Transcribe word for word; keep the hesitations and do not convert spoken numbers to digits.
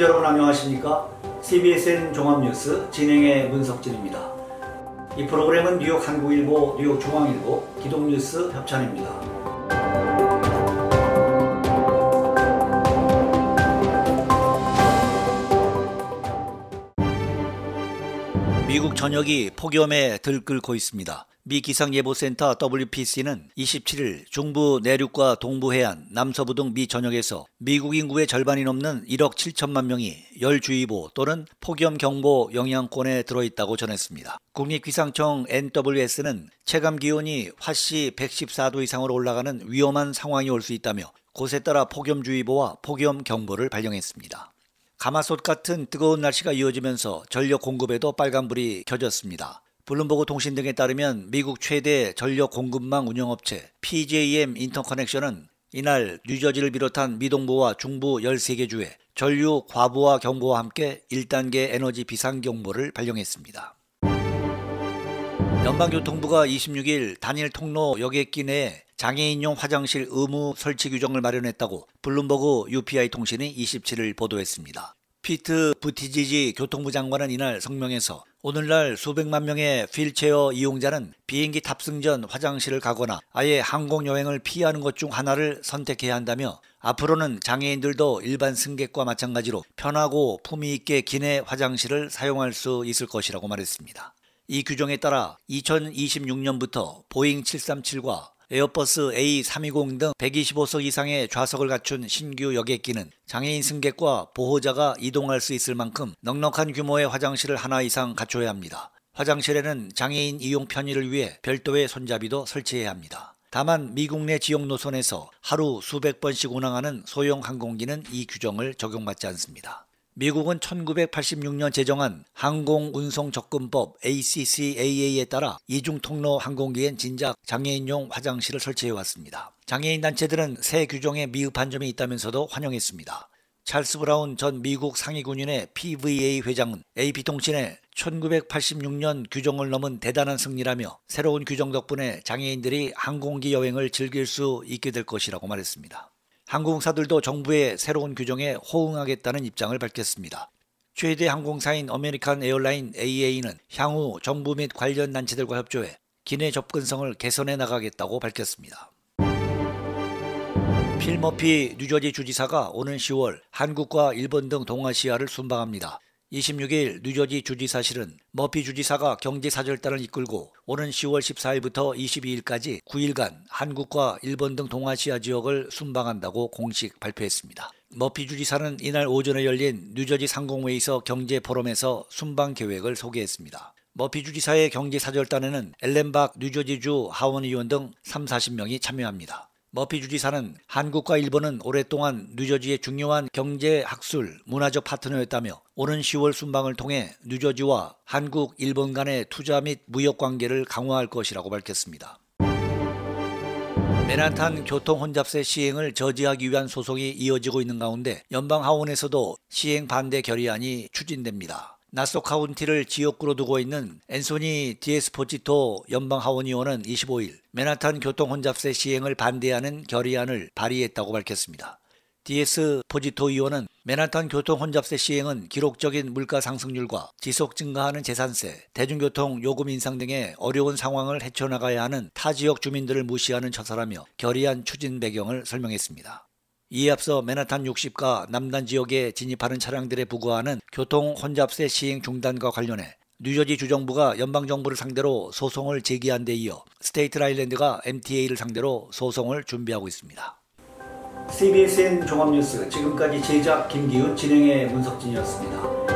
시청자 여러분 안녕하십니까? 씨비에스엔 종합뉴스 진행의 문석진입니다. 이 프로그램은 뉴욕 한국일보, 뉴욕 중앙일보, 기동뉴스 협찬입니다. 미국 전역이 폭염에 들끓고 있습니다. 미 기상예보센터 더블유피씨는 이십칠일 중부 내륙과 동부 해안, 남서부 등 미 전역에서 미국 인구의 절반이 넘는 일억 칠천만 명이 열주의보 또는 폭염경보 영향권에 들어있다고 전했습니다. 국립기상청 엔더블유에스는 체감기온이 화씨 백십사 도 이상으로 올라가는 위험한 상황이 올 수 있다며 곳에 따라 폭염주의보와 폭염경보를 발령했습니다. 가마솥 같은 뜨거운 날씨가 이어지면서 전력 공급에도 빨간불이 켜졌습니다. 블룸버그 통신 등에 따르면 미국 최대 전력 공급망 운영업체 피제이엠 인터커넥션은 이날 뉴저지를 비롯한 미동부와 중부 열세 개 주에 전류 과부하 경보와 함께 일 단계 에너지 비상경보를 발령했습니다. 연방교통부가 이십육일 단일 통로 여객기 내에 장애인용 화장실 의무 설치 규정을 마련했다고 블룸버그 유피아이 통신이 이십칠일 보도했습니다. 피트 부티지지 교통부 장관은 이날 성명에서 오늘날 수백만 명의 휠체어 이용자는 비행기 탑승 전 화장실을 가거나 아예 항공여행을 피하는 것 중 하나를 선택해야 한다며 앞으로는 장애인들도 일반 승객과 마찬가지로 편하고 품위 있게 기내 화장실을 사용할 수 있을 것이라고 말했습니다. 이 규정에 따라 이천이십육년부터 보잉 칠삼칠과 에어버스 에이 삼이공 등 백이십오 석 이상의 좌석을 갖춘 신규 여객기는 장애인 승객과 보호자가 이동할 수 있을 만큼 넉넉한 규모의 화장실을 하나 이상 갖춰야 합니다. 화장실에는 장애인 이용 편의를 위해 별도의 손잡이도 설치해야 합니다. 다만 미국 내 지역 노선에서 하루 수백 번씩 운항하는 소형 항공기는 이 규정을 적용받지 않습니다. 미국은 천구백팔십육년 제정한 항공운송접근법 에이씨씨에이에이에 따라 이중통로 항공기엔 진작 장애인용 화장실을 설치해왔습니다. 장애인 단체들은 새 규정에 미흡한 점이 있다면서도 환영했습니다. 찰스 브라운 전 미국 상위군인의 피브이에이 회장은 에이피통신에 천구백팔십육년 규정을 넘은 대단한 승리라며 새로운 규정 덕분에 장애인들이 항공기 여행을 즐길 수 있게 될 것이라고 말했습니다. 항공사들도 정부의 새로운 규정에 호응하겠다는 입장을 밝혔습니다. 최대 항공사인 아메리칸 에어라인 에이에이는 향후 정부 및 관련 단체들과 협조해 기내 접근성을 개선해 나가겠다고 밝혔습니다. 필 머피 뉴저지 주지사가 오는 시월 한국과 일본 등 동아시아를 순방합니다. 이십육일 뉴저지 주지사실은 머피 주지사가 경제사절단을 이끌고 오는 시월 십사일부터 이십이일까지 구일간 한국과 일본 등 동아시아 지역을 순방한다고 공식 발표했습니다. 머피 주지사는 이날 오전에 열린 뉴저지 상공회의소 경제포럼에서 순방 계획을 소개했습니다. 머피 주지사의 경제사절단에는 엘렌박 뉴저지주 하원의원 등 삼사십 명이 참여합니다. 머피 주지사는 한국과 일본은 오랫동안 뉴저지의 중요한 경제, 학술, 문화적 파트너였다며 오는 시월 순방을 통해 뉴저지와 한국, 일본 간의 투자 및 무역 관계를 강화할 것이라고 밝혔습니다. 맨하탄 교통혼잡세 시행을 저지하기 위한 소송이 이어지고 있는 가운데 연방하원에서도 시행 반대 결의안이 추진됩니다. 나소 카운티를 지역구로 두고 있는 앤소니 디에스포지토 연방하원의원은 이십오일 맨하탄 교통혼잡세 시행을 반대하는 결의안을 발의했다고 밝혔습니다. 디에스포지토 의원은 맨하탄 교통혼잡세 시행은 기록적인 물가 상승률과 지속 증가하는 재산세, 대중교통 요금 인상 등의 어려운 상황을 헤쳐나가야 하는 타 지역 주민들을 무시하는 처사라며 결의안 추진 배경을 설명했습니다. 이에 앞서 맨하탄 육십가 남단 지역에 진입하는 차량들에 부과하는 교통 혼잡세 시행 중단과 관련해 뉴저지 주정부가 연방정부를 상대로 소송을 제기한 데 이어 스테이트 아일랜드가 엠티에이를 상대로 소송을 준비하고 있습니다. 씨비에스엔 종합뉴스 지금까지 제작 김기훈, 진행의 문석진이었습니다.